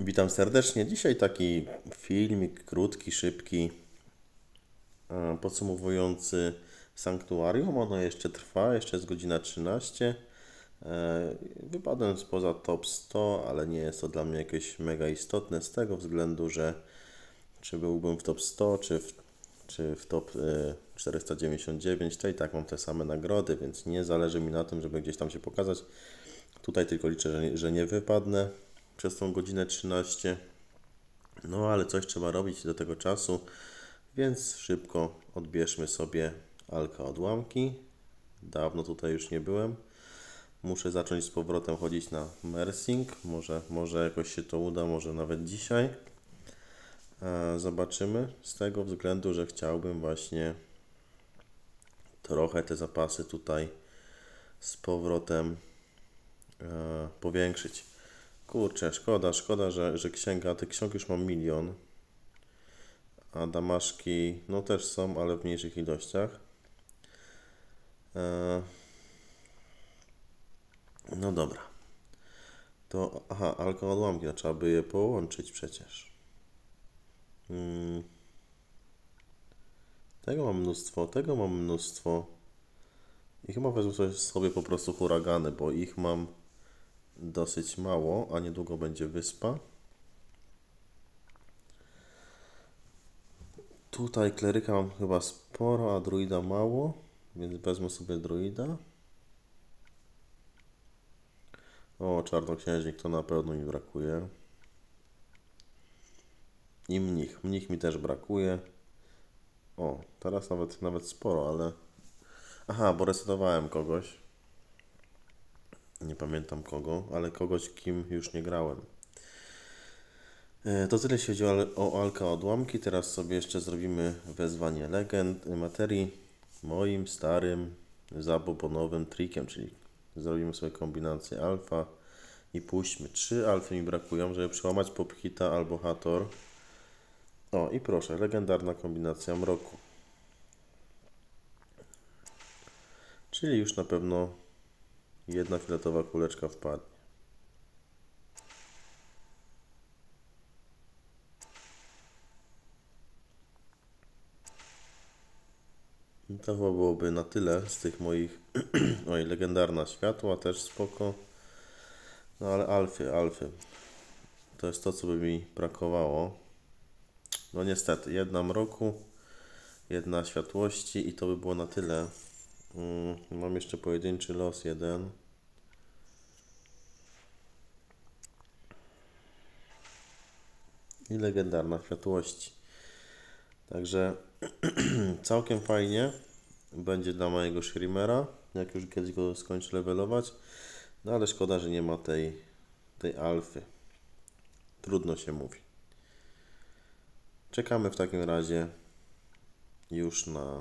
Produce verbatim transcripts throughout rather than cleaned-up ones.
Witam serdecznie. Dzisiaj taki filmik krótki, szybki, e, podsumowujący sanktuarium. Ono jeszcze trwa, jeszcze jest godzina trzynaście. E, Wypadłem spoza top sto, ale nie jest to dla mnie jakieś mega istotne z tego względu, że czy byłbym w top sto, czy w, czy w top e, czterysta dziewięćdziesiąt dziewięć, to i tak mam te same nagrody, więc nie zależy mi na tym, żeby gdzieś tam się pokazać. Tutaj tylko liczę, że nie, że nie wypadnę przez tą godzinę trzynaście. No ale coś trzeba robić do tego czasu, więc szybko odbierzmy sobie alka odłamki. Dawno tutaj już nie byłem. Muszę zacząć z powrotem chodzić na mersing. Może, może jakoś się to uda, może nawet dzisiaj. E, zobaczymy. Z tego względu, że chciałbym właśnie trochę te zapasy tutaj z powrotem e, powiększyć. Kurczę, szkoda, szkoda, że, że księga, tych ksiąg już mam milion. A damaszki, no też są, ale w mniejszych ilościach. E, no dobra. To, aha, alkoodłamki, no trzeba by je połączyć przecież. Hmm. Tego mam mnóstwo, tego mam mnóstwo. I chyba wezmę sobie po prostu huragany, bo ich mam dosyć mało, a niedługo będzie wyspa. Tutaj kleryka mam chyba sporo, a druida mało, więc wezmę sobie druida. O, czarnoksiężnik to na pewno mi brakuje. I mnich. Mnich mi też brakuje. O, teraz nawet, nawet sporo, ale... Aha, bo resetowałem kogoś. Nie pamiętam kogo, ale kogoś, kim już nie grałem. To tyle jeśli chodzi o alka odłamki. Teraz sobie jeszcze zrobimy wezwanie legend materii moim starym zabobonowym trikiem, czyli zrobimy sobie kombinację alfa i puśćmy. Trzy alfy mi brakują, żeby przełamać Pophita albo Hathor. O i proszę, legendarna kombinacja mroku. Czyli już na pewno jedna fioletowa kuleczka wpadnie. To chyba byłoby na tyle z tych moich... Oj, legendarna światła też spoko. No ale alfy, alfy. To jest to, co by mi brakowało. No niestety, jedna mroku, jedna światłości i to by było na tyle. Hmm, mam jeszcze pojedynczy los jeden. I legendarna światłości. Także całkiem fajnie będzie dla mojego Shrimera, jak już kiedyś go skończę levelować. No ale szkoda, że nie ma tej, tej alfy. Trudno się mówi. Czekamy w takim razie już na,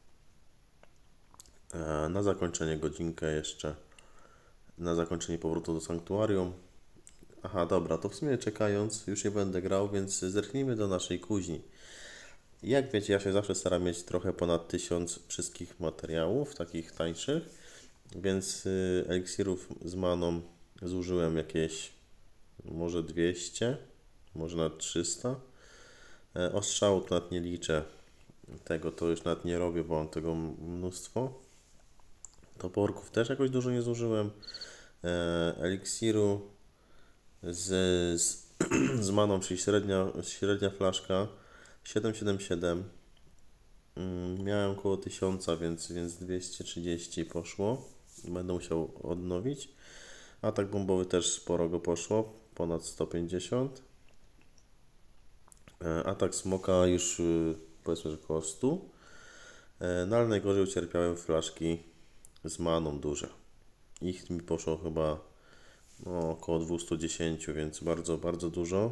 na zakończenie godzinkę jeszcze. Na zakończenie powrotu do sanktuarium. Aha, dobra, to w sumie czekając, już nie będę grał, więc zerknijmy do naszej kuźni. Jak wiecie, ja się zawsze staram mieć trochę ponad tysiąc wszystkich materiałów, takich tańszych, więc y, eliksirów z maną zużyłem jakieś może dwieście, może nawet trzysta. E, ostrzału to nawet nie liczę, tego to już nawet nie robię, bo mam tego mnóstwo. Toporków też jakoś dużo nie zużyłem. E, eliksiru z, z, z maną, czyli średnia, średnia flaszka siedem siedem siedem. Miałem około tysiąc, więc, więc dwieście trzydzieści poszło. Będę musiał odnowić. Atak bombowy też sporo go poszło, ponad sto pięćdziesiąt. Atak smoka już powiedzmy, że około sto. No ale najgorzej ucierpiałem flaszki z maną duże. Ich mi poszło chyba no, około dwieście dziesięć, więc bardzo, bardzo dużo.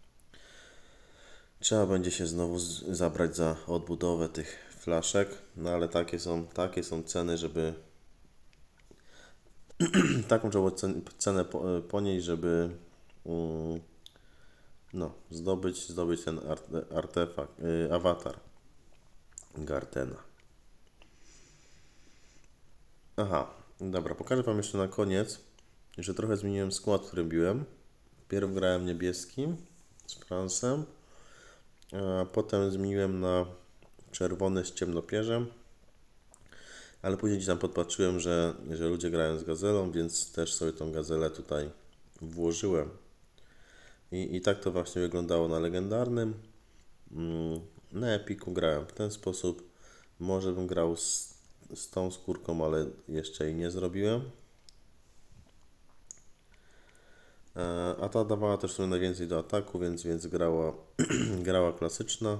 Trzeba będzie się znowu zabrać za odbudowę tych flaszek, no ale takie są, takie są ceny, żeby taką trzeba cenę ponieść, żeby um, no, zdobyć, zdobyć ten artefakt, y, awatar Gartena. Aha, dobra, pokażę Wam jeszcze na koniec, że trochę zmieniłem skład, w którym biłem. Pierw grałem niebieskim z Fransem, a potem zmieniłem na czerwony z ciemnopierzem, ale później gdzieś tam podpatrzyłem, że, że ludzie grają z gazelą, więc też sobie tą gazelę tutaj włożyłem. I, i tak to właśnie wyglądało na legendarnym. Na Epiku grałem w ten sposób. Może bym grał z, z tą skórką, ale jeszcze jej nie zrobiłem. A ta dawała też sobie najwięcej do ataku, więc, więc grała, grała klasyczna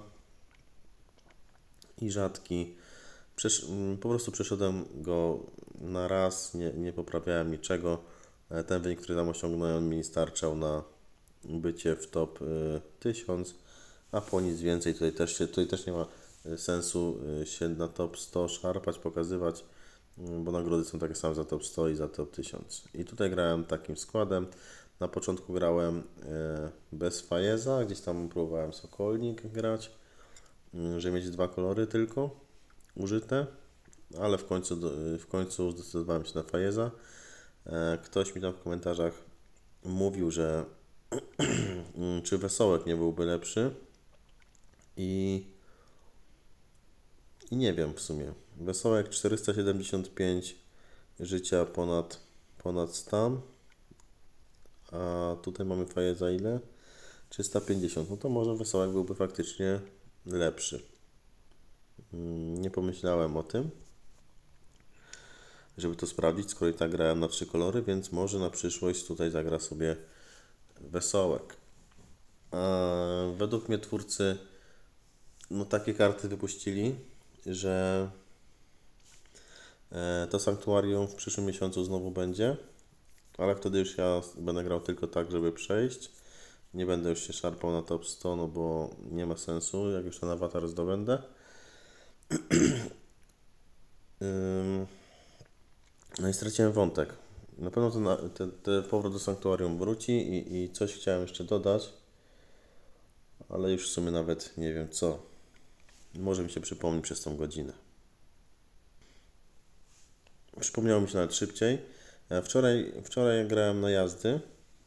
i rzadki. Przesz po prostu przeszedłem go na raz, nie, nie poprawiałem niczego. Ten wynik, który tam osiągnąłem, mi starczał na bycie w top y, tysiąc, a po nic więcej. Tutaj też, się, tutaj też nie ma sensu się na top sto szarpać, pokazywać, bo nagrody są takie same za top sto i za top tysiąc. I tutaj grałem takim składem. Na początku grałem bez Fajeza, gdzieś tam próbowałem Sokolnik grać, żeby mieć dwa kolory tylko użyte, ale w końcu, w końcu zdecydowałem się na Fajeza. Ktoś mi tam w komentarzach mówił, że czy Wesołek nie byłby lepszy i, i nie wiem w sumie. Wesołek czterysta siedemdziesiąt pięć życia ponad, ponad stan, a tutaj mamy Fajeza ile? trzysta pięćdziesiąt. No to może Wesołek byłby faktycznie lepszy. Nie pomyślałem o tym, żeby to sprawdzić, skoro i tak grałem na trzy kolory, więc może na przyszłość tutaj zagra sobie Wesołek. A według mnie twórcy no takie karty wypuścili, że to Sanktuarium w przyszłym miesiącu znowu będzie, ale wtedy już ja będę grał tylko tak, żeby przejść. Nie będę już się szarpał na top sto, no bo nie ma sensu, jak już ten awatar zdobędę. No i straciłem wątek. Na pewno ten, ten, ten powrót do Sanktuarium wróci i, i coś chciałem jeszcze dodać, ale już w sumie nawet nie wiem co. Może mi się przypomni przez tą godzinę. Przypomniało mi się nawet szybciej. Wczoraj, wczoraj jak grałem na jazdy,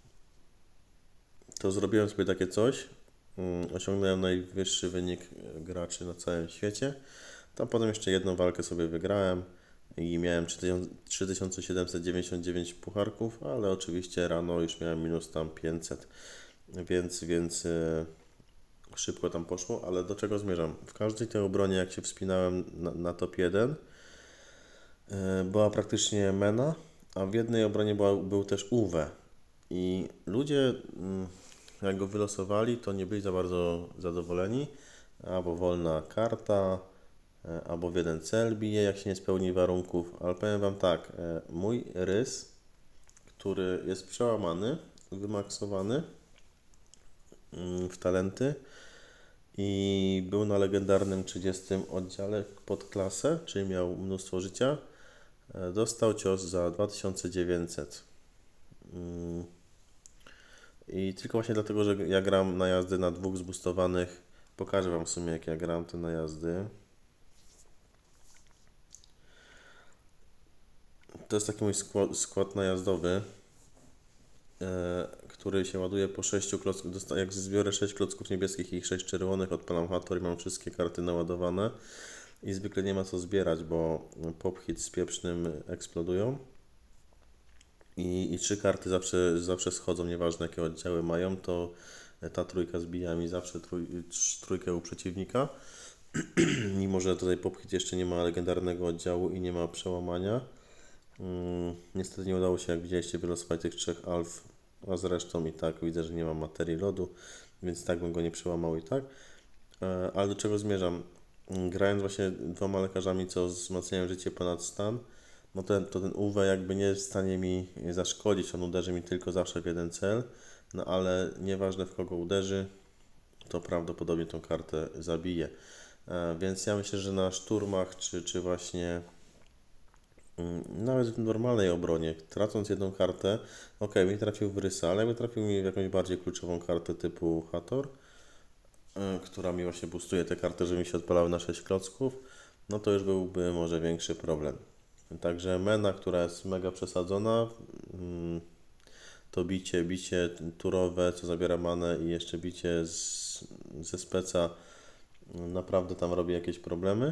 to zrobiłem sobie takie coś. Osiągnąłem najwyższy wynik graczy na całym świecie. Tam potem jeszcze jedną walkę sobie wygrałem i miałem trzy tysiące siedemset dziewięćdziesiąt dziewięć pucharków, ale oczywiście rano już miałem minus tam pięćset, więc, więc yy, szybko tam poszło, ale do czego zmierzam? W każdej tej obronie, jak się wspinałem na, na top jeden, yy, była praktycznie Mena, a w jednej obronie była, był też Uwe. I ludzie, yy, jak go wylosowali, to nie byli za bardzo zadowoleni, albo wolna karta, albo w jeden cel bije, jak się nie spełni warunków, ale powiem Wam tak, mój rys, który jest przełamany, wymaksowany w talenty i był na legendarnym trzydziestym oddziale pod klasę, czyli miał mnóstwo życia, dostał cios za dwa tysiące dziewięćset. I tylko właśnie dlatego, że ja gram na jazdy na dwóch zboostowanych, pokażę Wam w sumie, jak ja gram te najazdy. To jest taki mój skład, skład najazdowy, e, który się ładuje po sześciu klocków. Jak zbiorę sześć klocków niebieskich i sześć czerwonych, odpalam Hathor i mam wszystkie karty naładowane. I zwykle nie ma co zbierać, bo pop-hit z pieprznym eksplodują. I, i trzy karty zawsze, zawsze schodzą, nieważne jakie oddziały mają, to ta trójka zbija mi zawsze trój, trójkę u przeciwnika. Mimo że tutaj pop-hit jeszcze nie ma legendarnego oddziału i nie ma przełamania. Hmm, niestety nie udało się, jak widzieliście, wylosować tych trzech alf, a zresztą i tak widzę, że nie mam materii lodu, więc tak bym go nie przełamał i tak. E, ale do czego zmierzam? Grając właśnie dwoma lekarzami, co wzmacniają życie ponad stan, no ten, to ten U W jakby nie jest w stanie mi zaszkodzić, on uderzy mi tylko zawsze w jeden cel, no ale nieważne w kogo uderzy, to prawdopodobnie tą kartę zabije. E, więc ja myślę, że na szturmach, czy, czy właśnie nawet w normalnej obronie, tracąc jedną kartę, ok, mi trafił w rysa, ale jakby trafił mi w jakąś bardziej kluczową kartę typu Hathor, yy, która mi właśnie boostuje te karty, żeby mi się odpalały na sześć klocków, no to już byłby może większy problem. Także Mena, która jest mega przesadzona, yy, to bicie, bicie turowe, co zabiera manę i jeszcze bicie z, ze speca naprawdę tam robi jakieś problemy.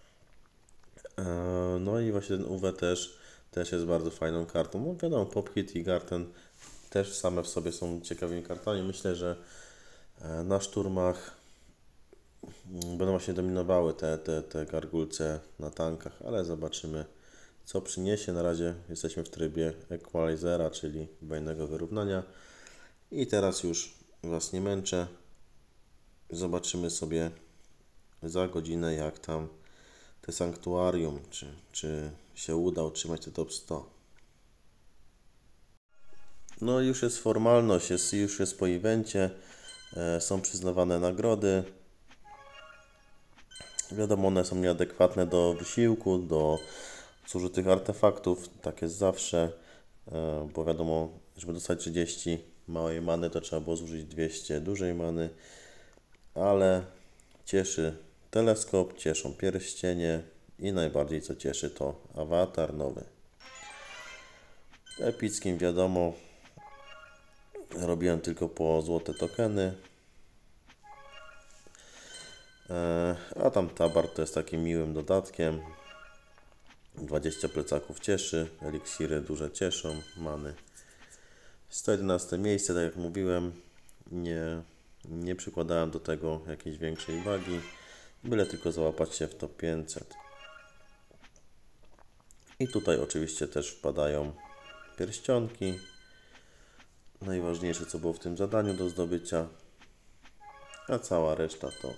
No i właśnie ten U W też, też jest bardzo fajną kartą. No wiadomo, Pop-Hit i Garten też same w sobie są ciekawymi kartami. Myślę, że na szturmach będą właśnie dominowały te, te, te gargulce na tankach, ale zobaczymy, co przyniesie. Na razie jesteśmy w trybie equalizera, czyli bojnego wyrównania. I teraz już Was nie męczę. Zobaczymy sobie za godzinę, jak tam te sanktuarium, czy, czy się uda utrzymać te top sto. No już jest formalność, jest, już jest po evencie, e, są przyznawane nagrody. Wiadomo, one są nieadekwatne do wysiłku, do zużytych artefaktów, tak jest zawsze, e, bo wiadomo, żeby dostać trzydzieści małej many, to trzeba było zużyć dwieście dużej many, ale cieszy teleskop, cieszą pierścienie i najbardziej co cieszy to awatar nowy. Epickim wiadomo, robiłem tylko po złote tokeny, a tam tabar to jest takim miłym dodatkiem. dwadzieścia plecaków cieszy, eliksiry duże cieszą, many. sto jedenaste miejsce, tak jak mówiłem, nie, nie przykładałem do tego jakiejś większej wagi, byle tylko załapać się w top pięćset. I tutaj oczywiście też wpadają pierścionki, najważniejsze co było w tym zadaniu do zdobycia, a cała reszta to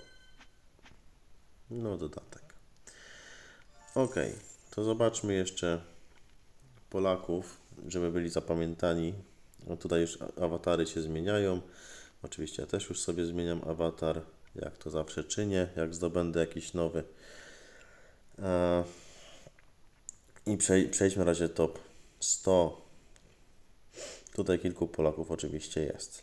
no dodatek. Ok, to zobaczmy jeszcze Polaków, żeby byli zapamiętani. No tutaj już awatary się zmieniają. Oczywiście ja też już sobie zmieniam awatar, jak to zawsze czynię, jak zdobędę jakiś nowy. I przejdźmy na razie top sto. Tutaj kilku Polaków oczywiście jest.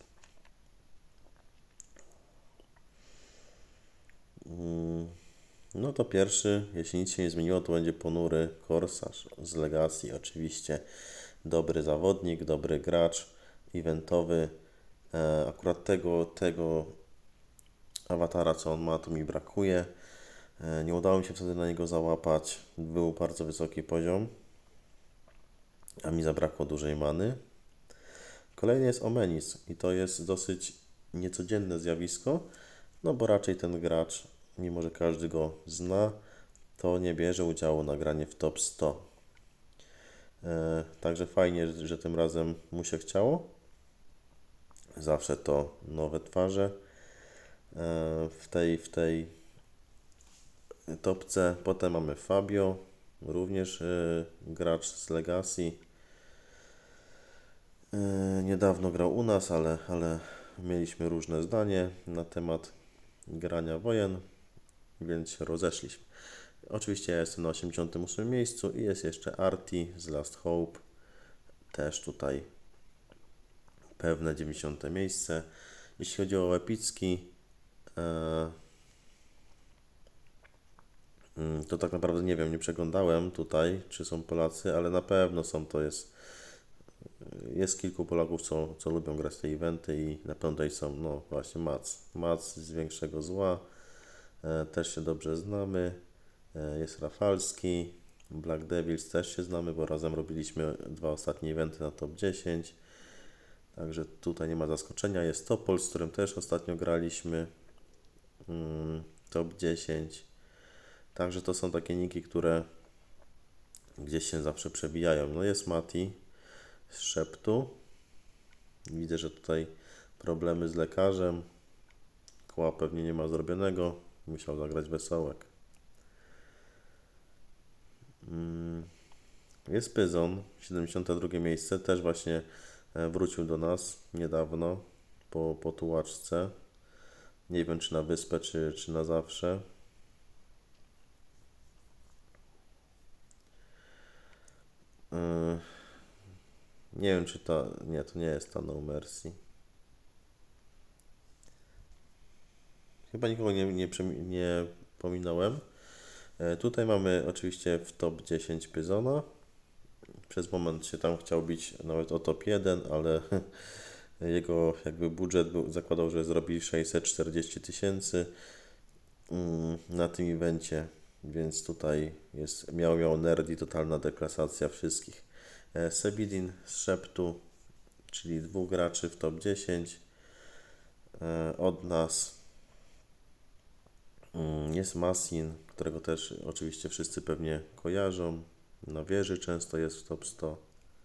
No to pierwszy, jeśli nic się nie zmieniło, to będzie ponury korsarz z Legacji. Oczywiście dobry zawodnik, dobry gracz, eventowy. E, akurat tego, tego awatara, co on ma, tu mi brakuje. E, nie udało mi się wtedy na niego załapać. Był bardzo wysoki poziom, a mi zabrakło dużej many. Kolejny jest Omenis i to jest dosyć niecodzienne zjawisko, no bo raczej ten gracz, mimo że każdy go zna, to nie bierze udziału na granie w top sto. E, także fajnie, że tym razem mu się chciało. Zawsze to nowe twarze. E, w tej, w tej topce potem mamy Fabio, również e, gracz z Legacji. E, niedawno grał u nas, ale, ale mieliśmy różne zdanie na temat grania wojen, więc się rozeszliśmy. Oczywiście ja jestem na osiemdziesiątym ósmym miejscu i jest jeszcze Arti z Last Hope, też tutaj pewne dziewięćdziesiąte miejsce. Jeśli chodzi o epicki, to tak naprawdę nie wiem, nie przeglądałem tutaj, czy są Polacy, ale na pewno są, to jest jest kilku Polaków, co, co lubią grać w te eventy i na pewno tutaj są, no właśnie Mac, Mac z Większego Zła, e, też się dobrze znamy, e, jest Rafalski, Black Devils też się znamy, bo razem robiliśmy dwa ostatnie eventy na top dziesięć, także tutaj nie ma zaskoczenia. Jest Topol, z którym też ostatnio graliśmy, mm, top dziesięć, także to są takie niki, które gdzieś się zawsze przebijają. No jest Mati z Szeptu, widzę, że tutaj problemy z lekarzem, koła pewnie nie ma zrobionego, musiał zagrać wesołek. Jest Pyzon, siedemdziesiąte drugie miejsce, też właśnie wrócił do nas niedawno po, po tułaczce. Nie wiem, czy na wyspę, czy, czy na zawsze. Nie wiem, czy ta... Nie, to nie jest ta No Mercy. Chyba nikogo nie, nie, nie pominąłem. Tutaj mamy oczywiście w top dziesięć Pyzona. Przez moment się tam chciał bić nawet o top jeden, ale jego jakby budżet był, zakładał, że zrobi sześćset czterdzieści tysięcy mm, na tym evencie, więc tutaj jest, miał, miał nerdy, totalna deklasacja wszystkich. E, Sebidin z Szeptu, czyli dwóch graczy w top dziesięć. E, od nas mm, jest Masin, którego też oczywiście wszyscy pewnie kojarzą. Na wieży często jest w top sto.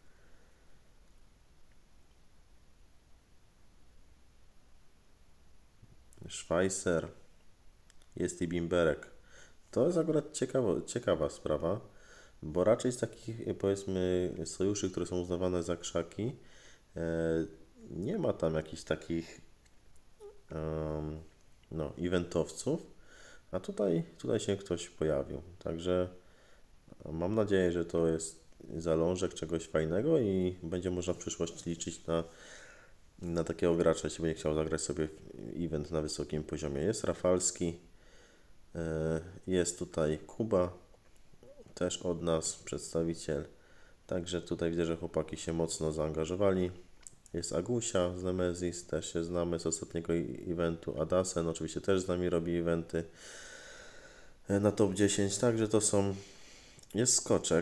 Schweizer, jest i Bimberek. To jest akurat ciekawa, ciekawa sprawa, bo raczej z takich, powiedzmy, sojuszy, które są uznawane za krzaki, e, nie ma tam jakichś takich em, no, eventowców, a tutaj, tutaj się ktoś pojawił. Także mam nadzieję, że to jest zalążek czegoś fajnego i będzie można w przyszłości liczyć na, na takiego gracza, jeśli będzie chciał zagrać sobie event na wysokim poziomie. Jest Rafalski, e, jest tutaj Kuba, też od nas przedstawiciel. Także tutaj widzę, że chłopaki się mocno zaangażowali. Jest Agusia z Nemesis, też się znamy z ostatniego eventu. Adasen oczywiście też z nami robi eventy na top dziesięć. Także to są... Jest Skoczek.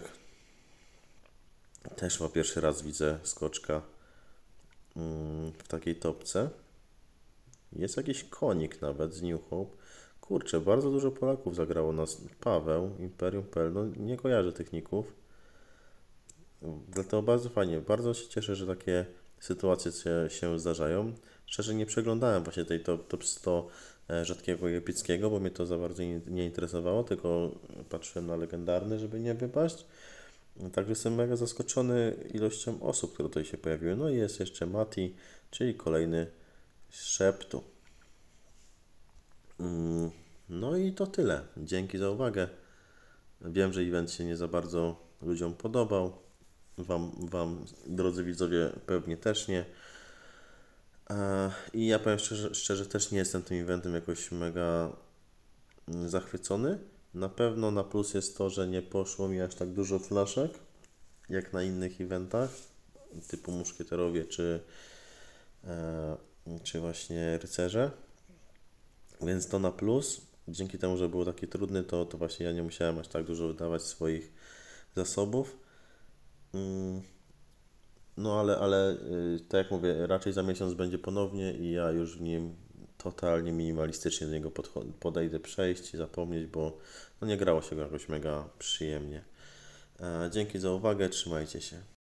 Też ma pierwszy raz widzę Skoczka mm, w takiej topce. Jest jakiś Konik nawet z New Hope. Kurczę, bardzo dużo Polaków zagrało nas. Paweł, Imperium kropka pe el, no nie kojarzę tych ników. Dlatego bardzo fajnie, bardzo się cieszę, że takie sytuacje się, się zdarzają. Szczerze nie przeglądałem właśnie tej top, top sto e, rzadkiego i epickiego, bo mnie to za bardzo nie, nie interesowało, tylko patrzyłem na legendarny, żeby nie wypaść. Także jestem mega zaskoczony ilością osób, które tutaj się pojawiły. No i jest jeszcze Mati, czyli kolejny z Szeptu. Mm, No i to tyle. Dzięki za uwagę. Wiem, że event się nie za bardzo ludziom podobał. Wam, wam drodzy widzowie, pewnie też nie. E, I ja powiem szczerze, szczerze, też nie jestem tym eventem jakoś mega mm, zachwycony. Na pewno na plus jest to, że nie poszło mi aż tak dużo flaszek, jak na innych eventach, typu muszkieterowie czy, e, czy właśnie rycerze. Więc to na plus. Dzięki temu, że było taki trudny, to, to właśnie ja nie musiałem aż tak dużo wydawać swoich zasobów. Mm, No ale, ale y, tak jak mówię, raczej za miesiąc będzie ponownie i ja już w nim totalnie minimalistycznie do niego podcho- podejdę przejść i zapomnieć, bo no nie grało się go jakoś mega przyjemnie. E, Dzięki za uwagę, trzymajcie się.